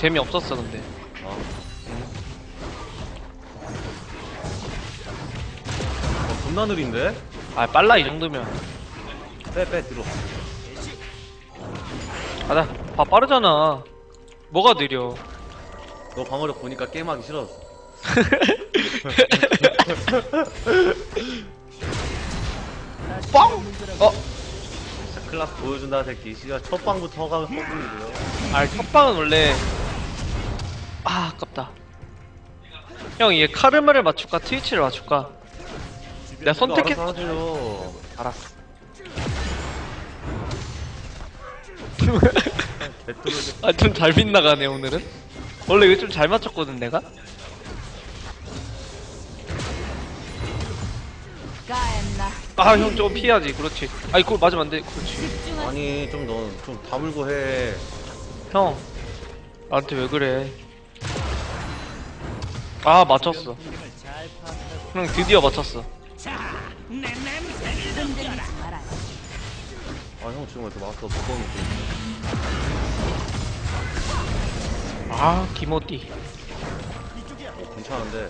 재미없었어 근데. 겁나 느린데? 아 빨라 이 정도면. 빼 뒤로. 아나 봐 빠르잖아. 뭐가 느려? 너 방어력 보니까 게임하기 싫어졌어. 빵! 어? 진짜 클라스 보여준다 새끼. 씨가 첫 방부터 가면 헛분이고요. 아 첫방은 원래 아 아깝다. 형 얘 카르마를 맞출까 트위치를 맞출까? 내가 선택했어. 하죠. 알았어. 아 좀 잘 빗나가네 오늘은. 원래 이거 좀 잘 맞췄거든 내가. 아 형 저거 피해야지. 그렇지. 아이 그걸 맞으면 안 돼. 그렇지. 아니 좀 너 좀 다물고 해. 형 나한테 왜 그래? 아 맞췄어. 형 드디어 맞췄어. 아 형 지금 이렇게 마스터 무거운 느낌. 아 기모띠. 괜찮은데.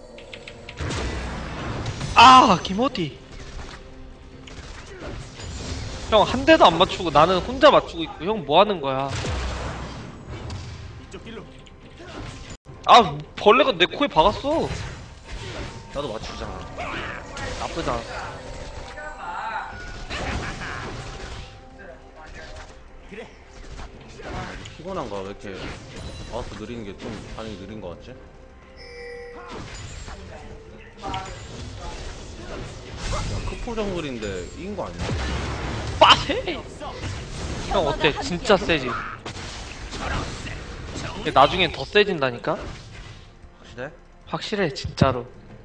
아 기모띠. 형 한 대도 안 맞추고 나는 혼자 맞추고 있고 형 뭐 하는 거야? 아 벌레가 내 코에 박았어. 나도 맞추잖아. 나쁘지 않아. 피곤한가? 왜 이렇게 마우스 느리는 게 좀 반응이 느린 거 같지? 야, 크포 정글인데 이긴 거 아니야? 빠세! 형 어때? 진짜 세지? 근데 나중엔 더 세진다니까? 확실해? 확실해 진짜로.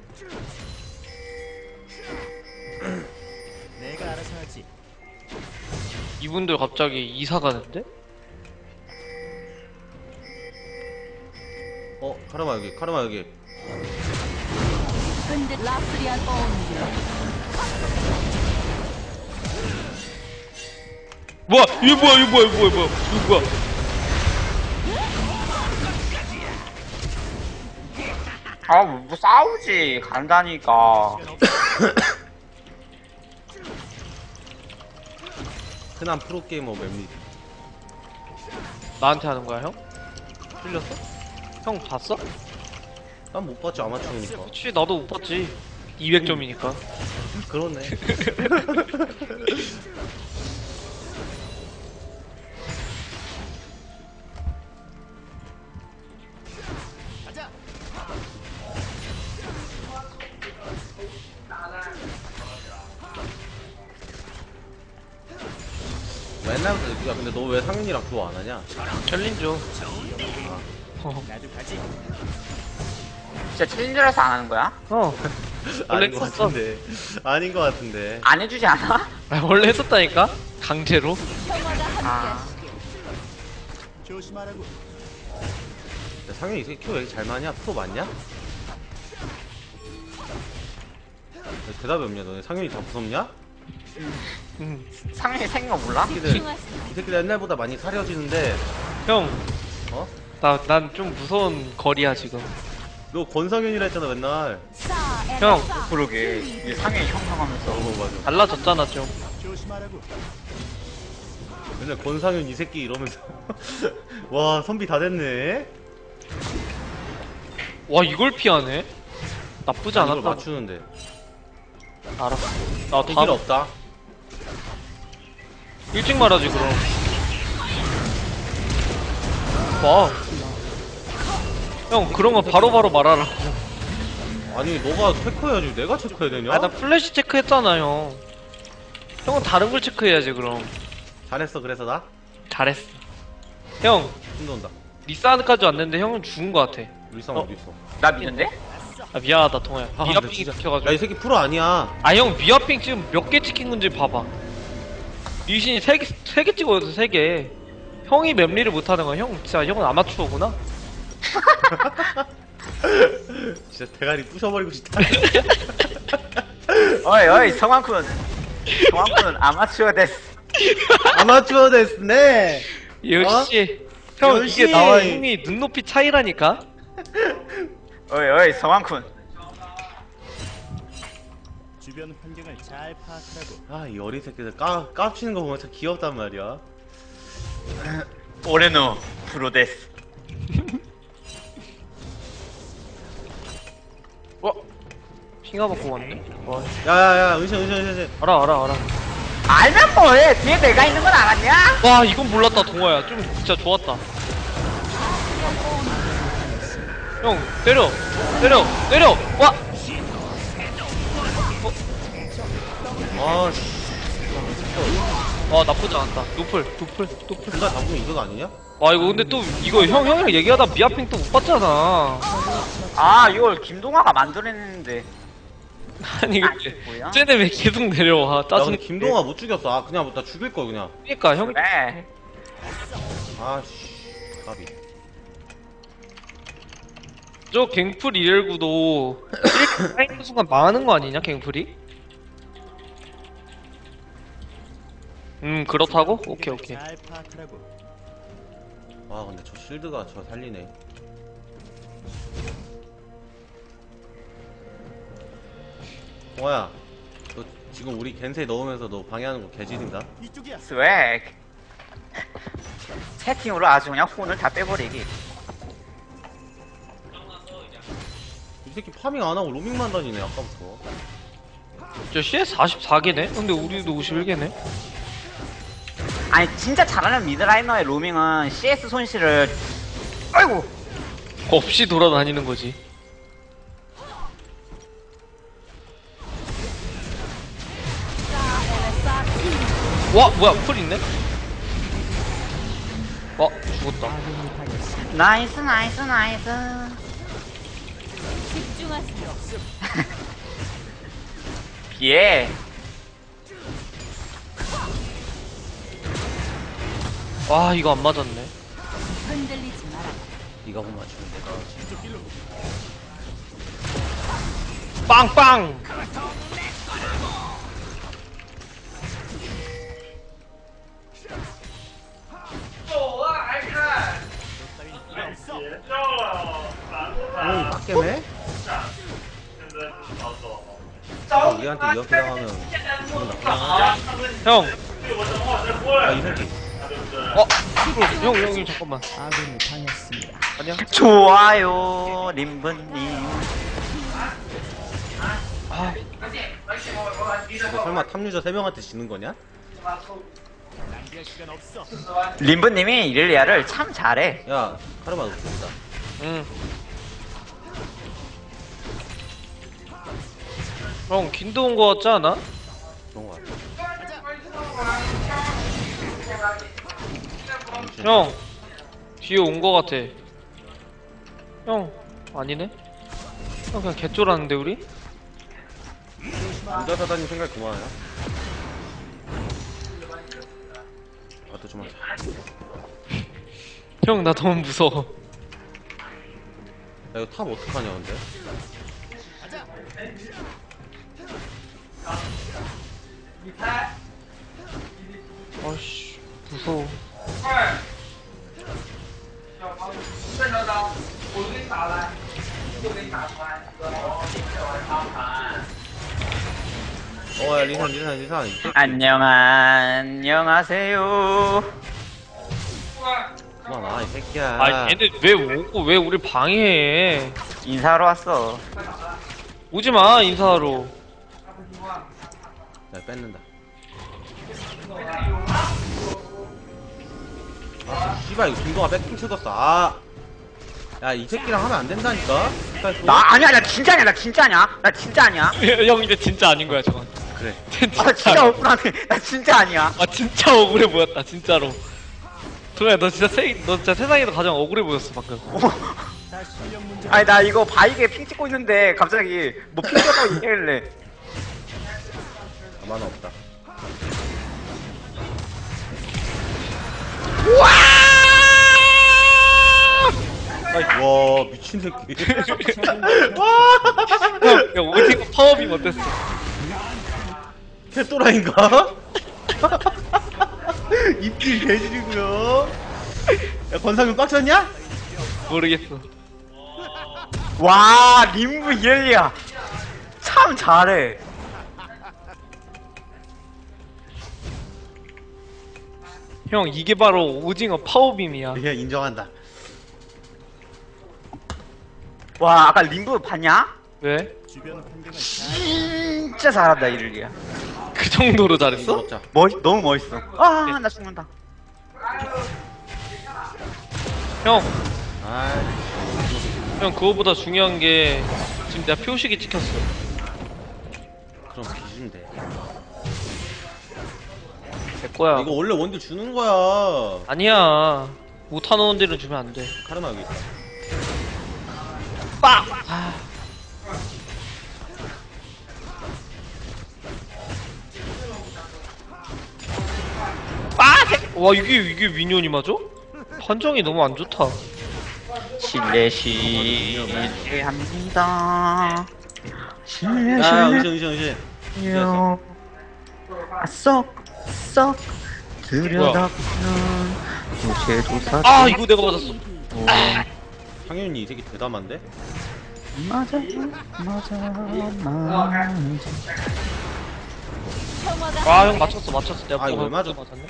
내가 알아서 하지. 이분들 갑자기 이사 가는데? 카르마 여기, 카르마 여기. 근데 라프리안 온기. 뭐야? 이거 뭐야? 이거 뭐야? 이거 뭐야? 이거 뭐야? 아, 뭐 싸우지. 간다니까. 흔한 프로게이머 맵리. 나한테 하는 거야 형? 틀렸어? 형 봤어? 난 못 봤지, 아마추어니까. 그치 나도 못 봤지. 200점이니까. 그렇네. 맨날부터 야 근데 너 왜 상윤이랑 듀오 안 하냐? 챌린저. 나도 가지. 진짜 챌린저라서 안 하는 거야? 원래 아닌 것 했었어. 같은데. 아닌 것 같은데. 안 해주지 않아? 아, 원래 했었다니까? 강제로. 평화가 아. 함께하시길. 조심하라고. 야, 상윤이 이 새끼 큐 왜 이렇게 잘 맞냐? 프로 맞냐? 왜 대답이 없냐 너네? 상윤이 다 무섭냐? 상현이 생긴 거 몰라? 이 새끼들 옛날보다 많이 사려지는데 형, 어? 난 좀 무서운 거리야 지금. 너 권상윤이라 했잖아 맨날. 형, 그러게. 이게 상현이 형성하면서. 맞아. 달라졌잖아 좀. 조심하라고. 맨날 권상윤 이 새끼 이러면서 와 선비 다 됐네. 와 이걸 피하네? 나쁘지 이걸 않았다. 맞추는데 알았어. 나 길 다음 없다. 일찍 말하지 그럼. 와. 형 그런 거 바로바로 말하라. 아니 너가 체크해야지 내가 체크해야 되냐? 아 나 플래시 체크했잖아 형. 형은 다른 걸 체크해야지 그럼. 잘했어 그래서 나? 잘했어. 형 힘 돈다. 리사드까지 왔는데 형은 죽은 거 같아. 일상 어디 있어? 나 믿는데? 아 미안하다 통화야. 아, 미아핑이 진짜. 찍혀가지고. 야 이 새끼 프로 아니야. 아 형 미아핑 지금 몇 개 찍힌 건지 봐봐. 리신이 3개 찍어서 3개. 형이 맵리를 못하는 거야. 형 진짜 형은 아마추어구나. 진짜 대가리 부셔버리고 싶다. 어이, 어이, 성황쿤. 성황쿤 아마추어 데스. 아마추어 됐네. 역시 형 열심히. 이게 나와 형이 눈높이 차이라니까. 어이 어이 성황쿤. 주변 환경을 잘 파악하라고. 아, 이 어린 새끼들 까치는 거 보면 참 귀엽단 말이야. 올해노 프로데스. 와 핑하 받고 왔네. 와 야야야, 은신. 알아. 알면 뭐해? 뒤에 내가 있는 건 알았냐? 와 이건 몰랐다 동호야. 좀 진짜 좋았다. 형 때려. 와. 아, 씨. 와 나쁘지 않았다. 노플. 둘다 잡으면 이거 아니냐? 와 이거 근데 또 이거 형이랑 얘기하다 미아핑 또 못 봤잖아. 아 이걸 김동아가 만들어냈는데. 아니 근데 뭐야? 쟤네 왜 계속 내려와? 나 짜증. 근데 김동아 못 죽였어. 아, 그냥 나 죽일 거 그냥. 그러니까 형이 그래. 아, 씨. 까비. 저 갱플 119도 이렇게 는 순간 망하는 거 아니냐 갱플이? 그렇다고? 오케이. 잘 파악하라고. 와, 근데 저 실드가 저 살리네. 동아야, 너 지금 우리 겐세 넣으면서 너 방해하는 거 개질인다. 이쪽이야. 스웩. 채팅으로 아주 그냥 혼을 다 빼버리기. 이 새끼 파밍 안 하고 로밍만 다니네 아까부터. 저 CS 44개네? 근데 우리도 51개네? 아니 진짜 잘하는 미드라이너의 로밍은 CS 손실을 아이고 없이 돌아다니는 거지. 와 뭐야 풀 있네? 와 죽었다. 나이스 집중하세요. 비에 와 이거 안 맞았네. 흔들리지 마라. 네가 못 맞추면 내가. 빵빵! 오, 빡겜해? 아, 우리한테 이렇게 당하면 기분 나쁘잖아. 형! 아, 이 새끼. 형 잠깐만. 아군이 당했습니다. 아니야? 좋아요 림브님. 아 너 설마 탑유저 3명한테 지는 거냐? 낭비할 시간 없어. 림브님이 이렐리아를 참 잘해. 야, 카르마 높습니다. 응. 형 긴도 온 거 같지 않아? 그런 거 같아. 형 뒤에 온 거 같아. 형 아니네? 형 그냥 개쫄았는데 우리? 남자 사다님 생각 그만해요. 아, 또 좀 하자. 형 나 너무 무서워. 야, 이거 탑 어떡하냐, 근데? 아씨 무서워. 야, 리산. 안녕하세요. 그만 와, 이 새끼야. 아 얘네 왜 오고 왜 우리 방해해? 인사하러 왔어. 오지마 인사하러. 나 뺏는다. 아, 씨발, 이거 김동아 백킹 쳐졌어. 아. 야, 이 새끼랑 하면 안 된다니까? 나 아니야 나 진짜 아니야 나 진짜 아니야. 형 이제 진짜 아닌 거야 저건. 그래. 아 진짜 억울하네. 나 진짜 아니야. 아 진짜 억울해 보였다 진짜로. 도현아 너 진짜 세상에서 가장 억울해 보였어 방금. 다 실력 문제. 아니 나 이거 바이게 핑 찍고 있는데 갑자기 뭐 핑 찍었다고 얘기하길래 가만 없다. 와, 미친 새끼. 야 오징어 파워빔 어땠어? 캣도라인가? 입질 개질이고요. 야 권상윤 빡쳤냐? 모르겠어. 와 림부 이엘리야 참 잘해. 형 이게 바로 오징어 파워빔이야. 예 인정한다. 와 아까 림부 봤냐? 왜? 주변 환경을 잘 진짜 잘한다 이엘리야. 그 정도로 이거 잘했어? 먹자. 너무 멋있어. 아 나 죽는다. 형, 아 형 그거보다 중요한 게 지금 내가 표식이 찍혔어. 그럼 기준 돼. 내 거야. 이거 원래 원딜 주는 거야. 아니야. 못하는 원딜은 주면 안 돼. 카르마 여기 있다. 빡! 아. 빡! 와 이게 미니언이 맞아? 판정이 너무 안 좋다. 실례합니다. 야 의신. 실례요. 쏙쏙 들여다보면 도체조사. 아 이거 내가 맞았어. 상윤이 이 새끼 대담한데? 맞아. 평화가 아 형 맞췄어. 내가 아, 이거 왜 맞아? 맞았네.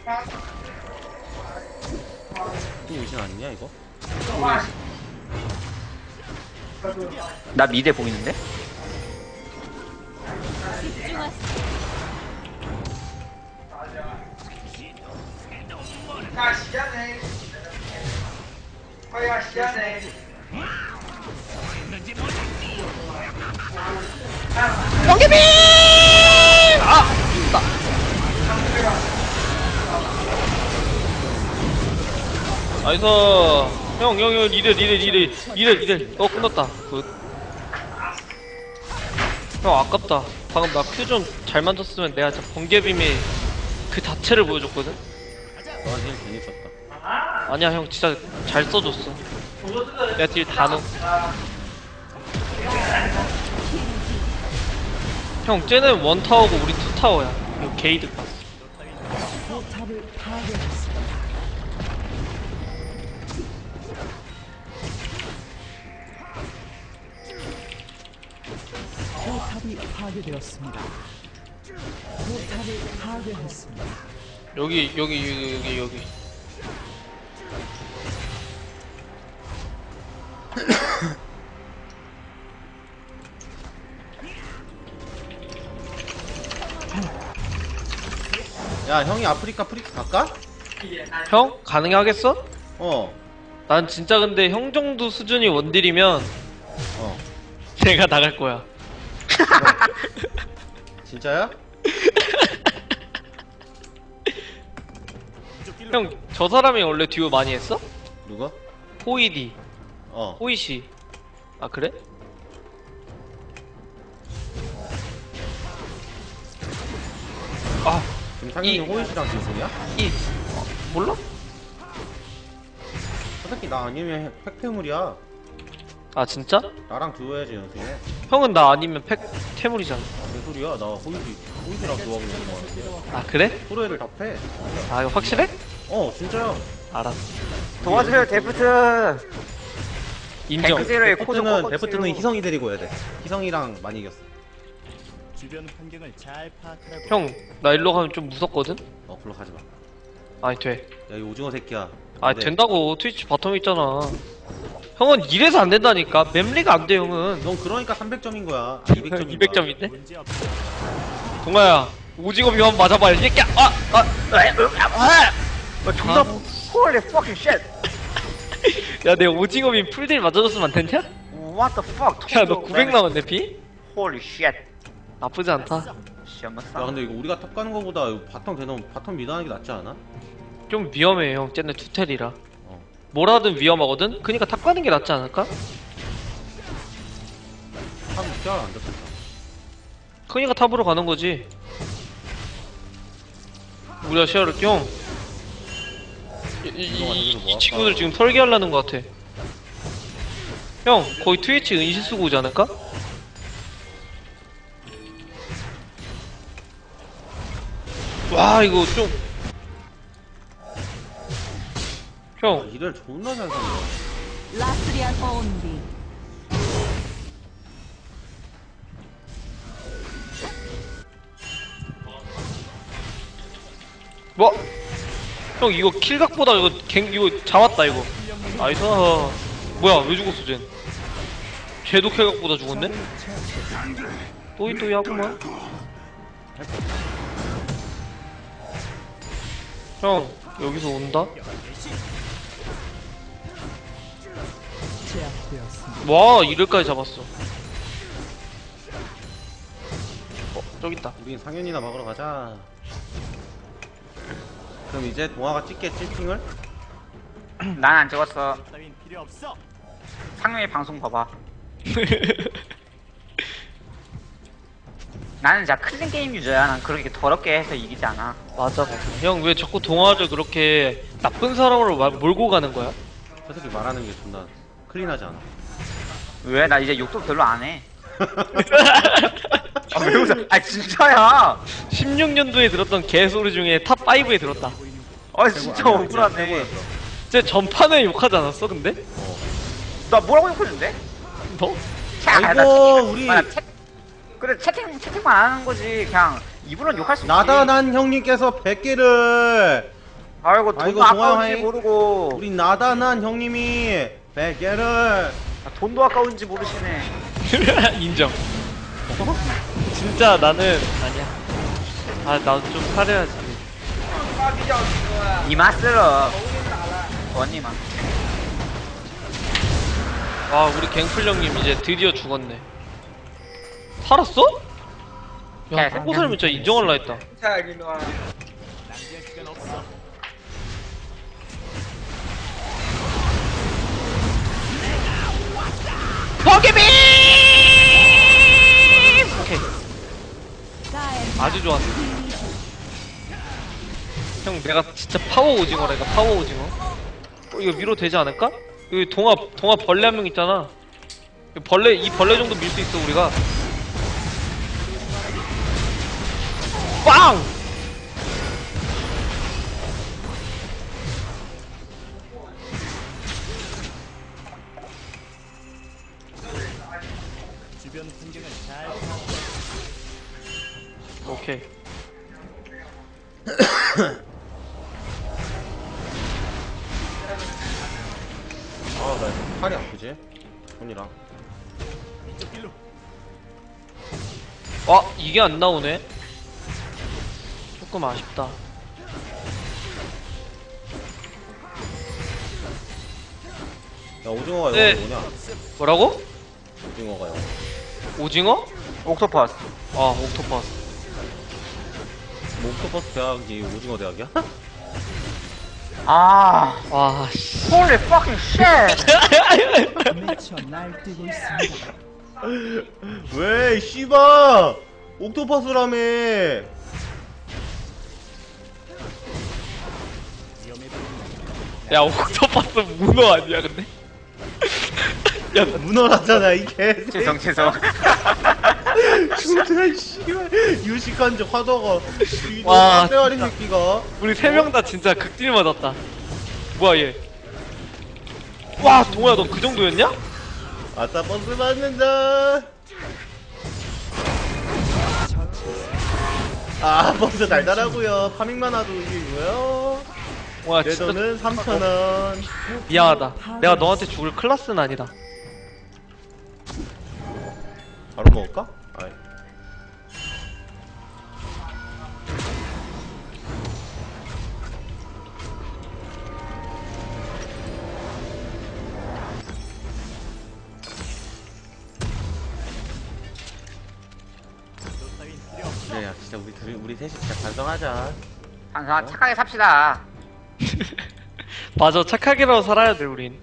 또 의신 아니냐 이거? 나 미대 보이는데? 집중하세요. 나이스. 형 이래. 끝났다. 굿. 형 아깝다. 방금 나 큐 좀 잘 만졌으면 내가 진짜 번개빔의 그 자체를 보여줬거든. 너한테 힐 괜히 썼다. 아니야 형 진짜 잘 써줬어. 내가 딜 다 넣어. 형 쟤는 원타워고 우리 투타워야. 이거 게이드 봤어. 포탑을 파괴했습니다. 포탑이 파괴되었습니다. 포탑을 파괴했습니다. 여기. 야 형이 아프리카 프리크 갈까? 형 가능하겠어? 어. 난 진짜 근데 형 정도 수준이 원딜이면 어. 내가 나갈 거야. 진짜야? 형 저 사람이 원래 듀오 많이 했어? 누가? 호이디, 어. 호이시. 아 그래? 아, 지금 상윤이 이- 호이시랑 지금이야? 몰라? 저 새끼 나 아니면 팩패물이야. 아 진짜? 나랑 듀오해야지 연습해. 형은 나 아니면 팩 태물이잖아. 개소리야. 나 호이시랑 듀오하고 있는 거 같은데. 아 그래? 프로애를 다 패. 아 이거 확실해? 어 진짜야. 알았어. 도와주세요 데프트. 인정. 뱅크제로의 코드 데프트는 희성이 데리고 해야 돼. 희성이랑 많이 이겼어. 주변 환경을 잘 파악하라고. 형 나 일로 가면 좀 무섭거든? 어 글로 가지 마. 아니 돼. 야 이 오징어 새끼야. 아니 근데 된다고. 트위치 바텀 있잖아. 형은 이래서 안 된다니까. 맵리가 안 돼 형은. 넌 그러니까 300점인 거야. 200점인 200점인데? 문제 없어. 동아야 오징어 비만 맞아봐 이 새끼야. 존나 홀리 fucking shit. 야 내 오징어 빔 풀딜 맞아줬으면 안 됐냐? What the fuck? 야 너 900 남았네 피? 홀리 shit. 나쁘지 않다. 시험났어. 야 근데 이거 우리가 탑 가는 거보다 이거 바텀 미드하는 게 낫지 않아? 좀 위험해 형. 쟤네 투텔이라. 어. 뭐라든 위험하거든? 그니까 탑 가는 게 낫지 않을까? 탑 시야를 안 잡혔다. 그니까 탑으로 가는 거지. 우리가 시야를 형. 이 친구들 지금 설계하려는 것 같아. 형 거의 트위치 은시 쓰고 오지 않을까? 와 이거 좀 형 일을 존나 잘 산다. 라스리안 온디. 뭐? 형 이거 킬각보다 이거 이거 잡았다 이거. 나이스. 뭐야 왜 죽었어 쟨? 쟤도 킬각보다 죽었네? 또이 하구만. 형 여기서 온다? 제압되었습니다. 와 이럴까지 잡았어. 저기 있다. 우린 상현이나 막으러 가자. 그럼 이제 동화가 찍겠지 핑을? 난 안 찍었어. 따윈 필요 없어. 상명이 방송 봐봐. 나는 진짜 클린 게임 유저야. 난 그렇게 더럽게 해서 이기지 않아. 맞아. 형 왜 자꾸 동화를 그렇게 나쁜 사람으로 몰고 가는 거야? 저 새끼 말하는 게 존나 클린하지 않아. 왜? 나 이제 욕도 별로 안 해. 아, 왜 웃어? 아, 진짜야! 16년도에 들었던 개소리 중에 탑5에 들었다. 아, 진짜 억울하네. 쟤 전판에 욕하지 않았어 근데? 나 뭐라고 욕했는데? 너? 아이고, 우리- 그래, 채팅만 안 하는 거지. 그냥, 이분은 욕할 수 있지. 나다난 형님께서 100개를 아이고, 아이고, 돈도 아까운지 동아이. 모르고. 우리 나다난 형님이 100개를 아, 돈도 아까운지 모르시네. 인정. 진짜 나는 아니야. 아 나도 좀 사려야지. 이마 쓸어. 원이마. 아 우리 갱플령님 이제 드디어 죽었네. 살았어? 야 네, 포살면 진짜 인정할라 했다. 낭비할 시간 없어. 포기빔! 오케이. 아주 좋았어. 형 내가 진짜 파워 오징어라니까 파워 오징어. 이거 밀어도 되지 않을까? 여기 동화 벌레 한 명 있잖아. 이 벌레 정도 밀 수 있어 우리가. 빵! 주변 환경을 잘 파악해. 오케이. 아나 팔이 아프지? 손이랑 이쪽 길로. 이게 안 나오네. 조금 아쉽다. 야 오징어가 네. 영어 뭐냐? 뭐라고? 오징어가 영어 오징어? 옥토퍼스. 아 옥토퍼스. 뭐 옥토퍼스 대학이 오징어 대학이야? 아, 와 씨. holy fucking shit! 미쳐 날뛰고 있습니다. 왜 씨바 옥토퍼스라며. 위험해 보입니다. 야 옥토퍼스 문어 아니야 근데? 야 문어라잖아 이게. 죄송. 존나 씨발 유식한 척 하다가 와, 떼아리 새끼가. 우리 세 명 다 진짜 극딜 맞았다. 뭐야 얘? 와 동호야 너 그 정도였냐? 아따 버스 맞는다. 아 버스 달달하고요. 파밍만 하도 이게 뭐야? 와 내 진짜 돈은 3,000원. 미안하다. 내가 너한테 죽을 클라스는 아니다. 바로 먹을까? 아이. 너 따윈 필요 없어. 그래 야 진짜 우리 셋이 진짜 반성하자. 항상 착하게 삽시다. 맞아 착하게라도 살아야 돼 우린.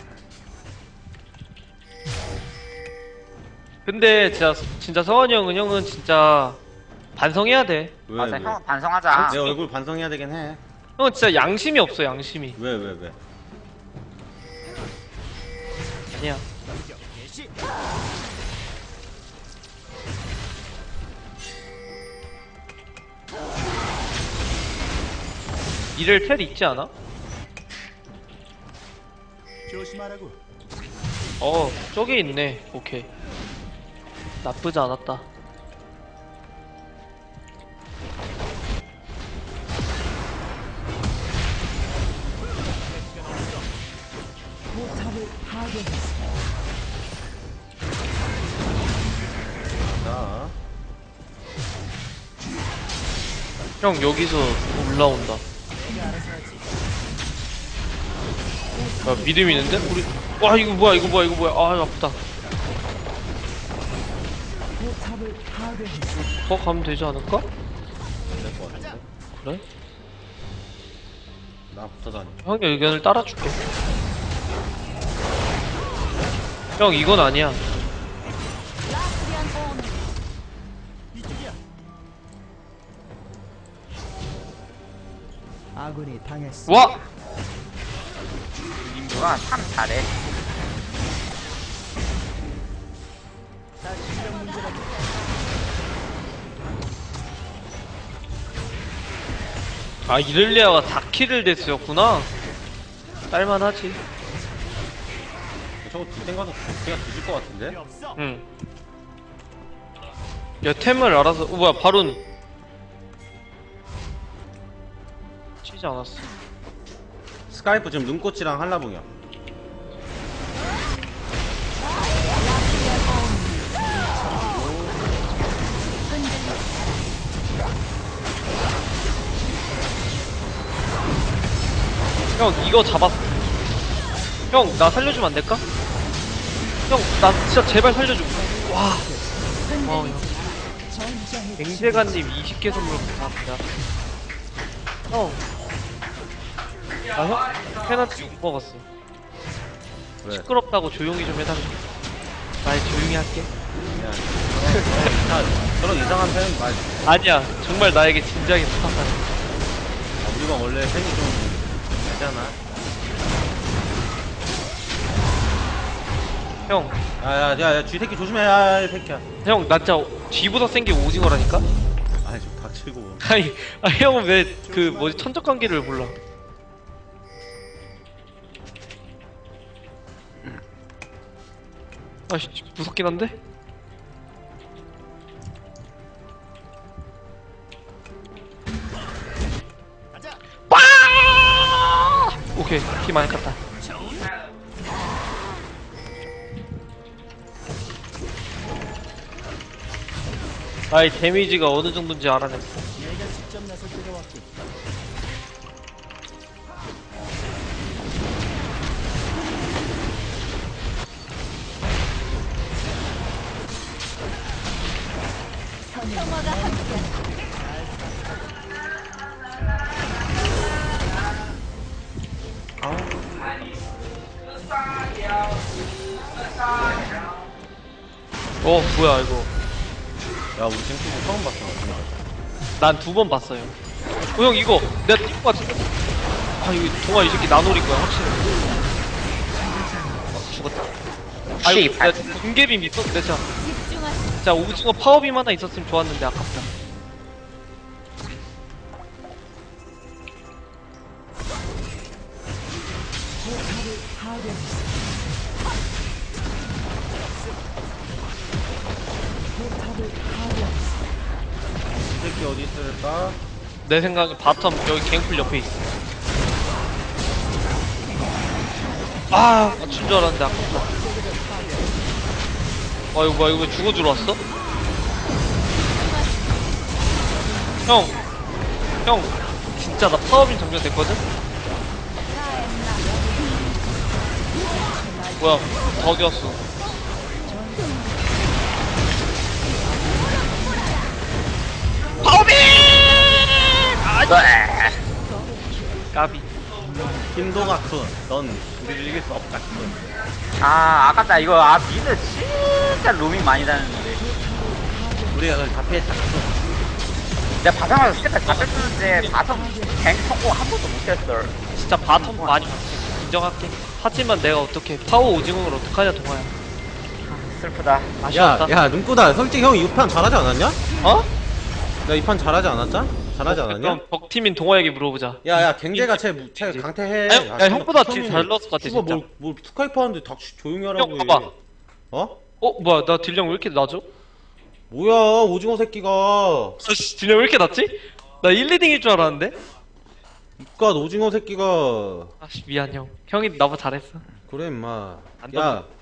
근데 진짜 성환이 형은 진짜 반성해야 돼. 왜 맞아, 왜? 형 반성하자. 내 얼굴 반성해야 되긴 해. 형은 진짜 양심이 없어 양심이. 왜? 아니야. 공격 개시. 이럴 텔 있지 않아? 조심하라고. 저기 있네. 오케이. 나쁘지 않았다. 포탑을 파괴했습니다. 자, 형 여기서 올라온다. 야 믿음 있는데? 우리 와 이거 뭐야 이거 뭐야 이거 뭐야 아 아프다. 포탑을 파괴했습니다. 더 가면 되지 않을까? 될 것 같은데. 그래? 나 붙어다니. 형의 의견을 따라줄게. 형 이건 아니야. 라스리안 온비. 이쪽이야. 아군이 당했어. 와! 님들아 참 잘해. 다 실력 문제라고. 아 이렐리아가 4킬을 됐었구나. 딸만하지. 저거 딜 땡가서 걔가 뒤질 것 같은데? 필요 없어. 응. 야 템을 알아서 뭐야 바론 치지 않았어. 스카이프 지금 눈꽃이랑 한라봉이야. 형 이거 잡았어. 형 나 살려주면 안 될까? 형 나 진짜 제발 살려줘. 와. 와 형. 갱제가님 20개 선물 감사합니다. 형. 형 팬한테 욕 먹었어. 왜? 시끄럽다고 조용히 좀 해달라. 나 조용히 할게. 야, 저런 이상한 팬 말. 아니야 정말 나에게 진지하게 부탁하네. 우리가 원래 팬이 좀 되잖아. 형, 야야야야 쥐새끼 조심해. 야 새끼야. 형, 나 진짜 뒤보다 센 게 오징어라니까? 아이 좀 닥치고. 아니, 형은 왜 그 뭐지 천적관계를 몰라? 아씨 무섭긴 한데? 가자. 오케이 피 많이 깠다. 아이 데미지가 어느 정도인지 알아냈어. 내가 직접 나설 때가 왔군. 평화가 함께. 뭐야 이거? 야 우리 쟁취도 처음 봤어. 진짜. 난 2번 봤어요. 형 이거 내가 뛸것 같은데? 아 이거 동아 이 새끼 나노릴 거야 확실히. 죽었다. 아 이거 내가 군개빔 있었는데 집중하시. 자 오징어 파워빔 하나 있었으면 좋았는데 아깝다. 포탑을 파괴했습니다. 포탑을 파괴했습니다. 이 새끼 어디 있을까? 내 생각에 바텀 여기 갱플 옆에 있어. 아 맞춘 줄 알았는데 아깝다. 아 이거 뭐야 이거 왜 죽어 들어왔어? 형 진짜 나 파워빔 장전 됐거든? 뭐야 더 어디갔어? 파워빔! 아 까비. 김도가쿤, 넌 우리를 이길 수 없다. 아 아깝다 이거. 아 미드 진짜 로밍 많이 다녔는데. 우리가 그걸 다 피했다. 내가 바탕에서 스텝까지 다 뺐었는데 바텀 갱 성공 한 번도 못했어. 진짜 바텀 많이 봤어. 인정할게. 하지만 내가 어떻게 파워 오징어를 어떡하냐 동아야. 슬프다. 아쉬웠다. 야 눈꾸다. 솔직히 형 이 판 잘하지 않았냐? 어? 나 이 판 잘하지 않았자? 잘하지 않았냐? 그럼 덕팀인 동화에게 물어보자. 야야 갱제가 쟤 강태해. 야, 야, 형보다 딜잘 넣었을 것 같아, 진짜. 뭘 투카이프 하는데 닥 조용히 하라고 형 해. 봐봐. 어? 뭐야, 나 딜량 왜 이렇게 낮아? 뭐야 오징어 새끼가. 아씨, 딜량 왜 이렇게 낮지? 나 1, 2등일 줄 알았는데? 이깟 오징어 새끼가. 아씨, 미안, 형. 형이 나보다 잘했어. 그래 임마. 안 야